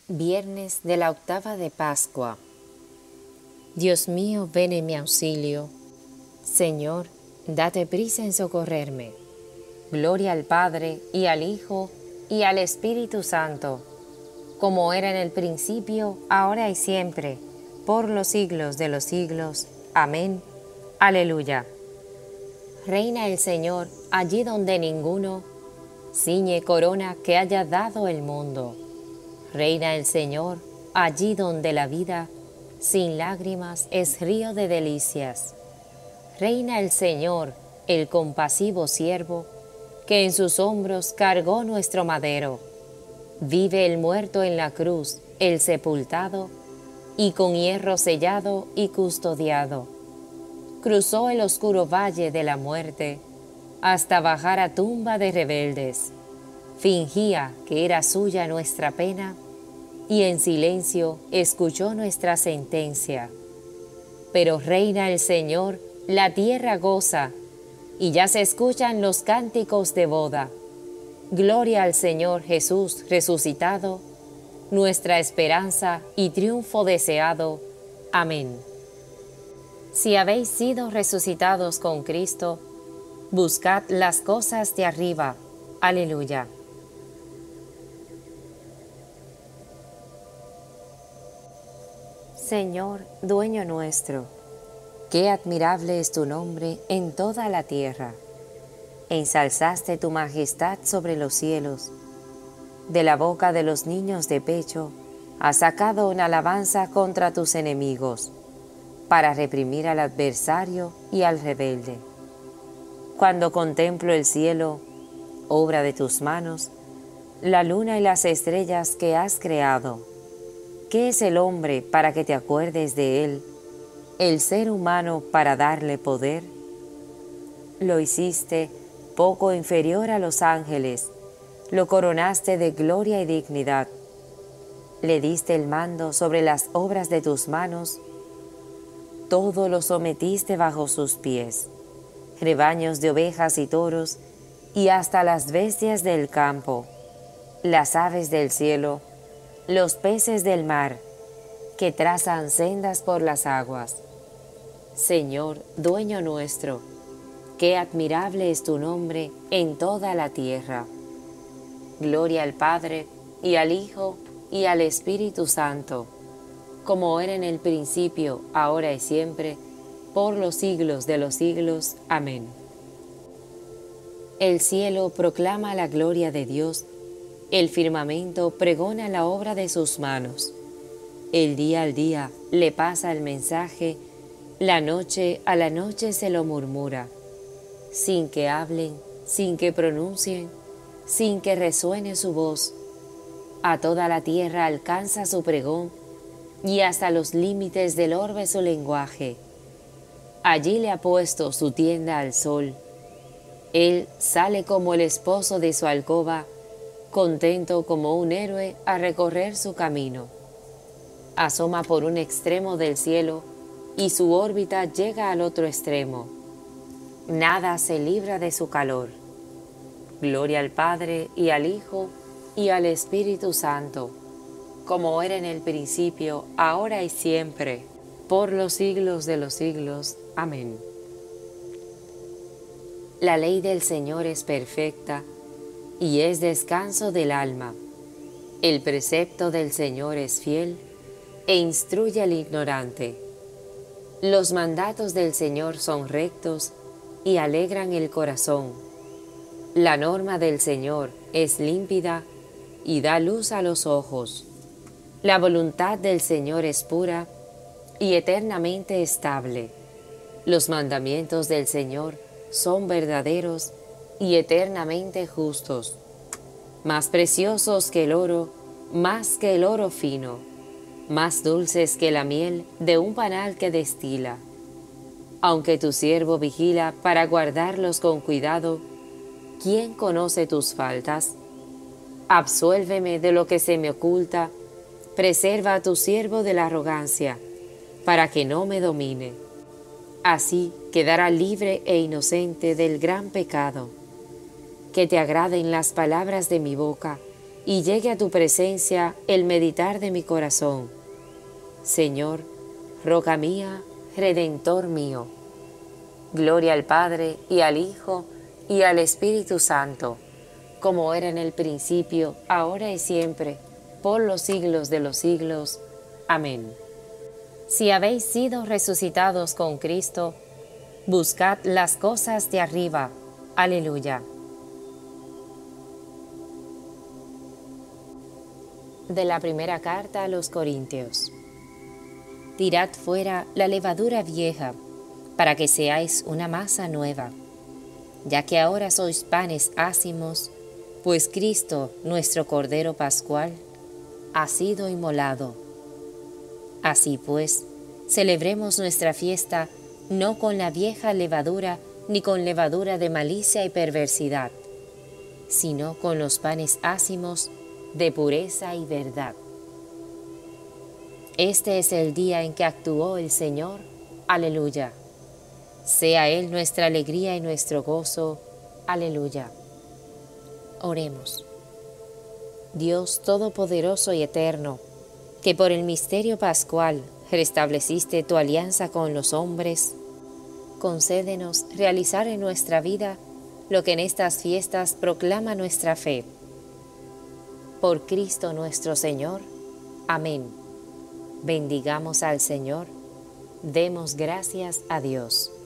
Viernes de la octava de Pascua. Dios mío, ven en mi auxilio. Señor, date prisa en socorrerme. Gloria al Padre, y al Hijo, y al Espíritu Santo, como era en el principio, ahora y siempre, por los siglos de los siglos. Amén. Aleluya. Reina el Señor allí donde ninguno, ciñe corona que haya dado el mundo. Reina el Señor allí donde la vida, sin lágrimas, es río de delicias. Reina el Señor, el compasivo siervo, que en sus hombros cargó nuestro madero. Vive el muerto en la cruz, el sepultado, y con hierro sellado y custodiado. Cruzó el oscuro valle de la muerte, hasta bajar a tumba de rebeldes. Fingía que era suya nuestra pena, y en silencio escuchó nuestra sentencia. Pero reina el Señor, la tierra goza, y ya se escuchan los cánticos de boda. Gloria al Señor Jesús resucitado, nuestra esperanza y triunfo deseado. Amén. Si habéis sido resucitados con Cristo, buscad las cosas de arriba. Aleluya. Señor, dueño nuestro, qué admirable es tu nombre en toda la tierra. Ensalzaste tu majestad sobre los cielos. De la boca de los niños de pecho has sacado una alabanza contra tus enemigos, para reprimir al adversario y al rebelde. Cuando contemplo el cielo, obra de tus manos, la luna y las estrellas que has creado, ¿qué es el hombre para que te acuerdes de él? ¿El ser humano para darle poder? Lo hiciste poco inferior a los ángeles, lo coronaste de gloria y dignidad. Le diste el mando sobre las obras de tus manos, todo lo sometiste bajo sus pies, rebaños de ovejas y toros, y hasta las bestias del campo, las aves del cielo, los peces del mar, que trazan sendas por las aguas. Señor, dueño nuestro, qué admirable es tu nombre en toda la tierra. Gloria al Padre, y al Hijo, y al Espíritu Santo, como era en el principio, ahora y siempre, por los siglos de los siglos. Amén. El cielo proclama la gloria de Dios, el firmamento pregona la obra de sus manos. El día al día le pasa el mensaje, la noche a la noche se lo murmura, sin que hablen, sin que pronuncien, sin que resuene su voz. A toda la tierra alcanza su pregón, y hasta los límites del orbe su lenguaje. Allí le ha puesto su tienda al sol. Él sale como el esposo de su alcoba, contento como un héroe a recorrer su camino. Asoma por un extremo del cielo y su órbita llega al otro extremo. Nada se libra de su calor. Gloria al Padre, y al Hijo, y al Espíritu Santo, como era en el principio, ahora y siempre, por los siglos de los siglos. Amén. La ley del Señor es perfecta, y es descanso del alma. El precepto del Señor es fiel, e instruye al ignorante. Los mandatos del Señor son rectos, y alegran el corazón. La norma del Señor es límpida, y da luz a los ojos. La voluntad del Señor es pura, y eternamente estable. Los mandamientos del Señor son verdaderos, y eternamente justos, más preciosos que el oro, más que el oro fino, más dulces que la miel de un panal que destila. Aunque tu siervo vigila para guardarlos con cuidado, ¿quién conoce tus faltas? Absuélveme de lo que se me oculta, preserva a tu siervo de la arrogancia, para que no me domine. Así quedará libre e inocente del gran pecado. Que te agraden las palabras de mi boca y llegue a tu presencia el meditar de mi corazón. Señor, roca mía, Redentor mío. Gloria al Padre, y al Hijo, y al Espíritu Santo, como era en el principio, ahora y siempre, por los siglos de los siglos. Amén. Si habéis sido resucitados con Cristo, buscad las cosas de arriba. Aleluya. De la primera carta a los Corintios. Tirad fuera la levadura vieja, para que seáis una masa nueva, ya que ahora sois panes ácimos, pues Cristo, nuestro Cordero Pascual, ha sido inmolado. Así pues, celebremos nuestra fiesta no con la vieja levadura, ni con levadura de malicia y perversidad, sino con los panes ácimos de pureza y verdad. Este es el día en que actuó el Señor. Aleluya. Sea Él nuestra alegría y nuestro gozo. Aleluya. Oremos. Dios Todopoderoso y Eterno, que por el misterio pascual restableciste tu alianza con los hombres, concédenos realizar en nuestra vida lo que en estas fiestas proclama nuestra fe. Por Cristo nuestro Señor. Amén. Bendigamos al Señor. Demos gracias a Dios.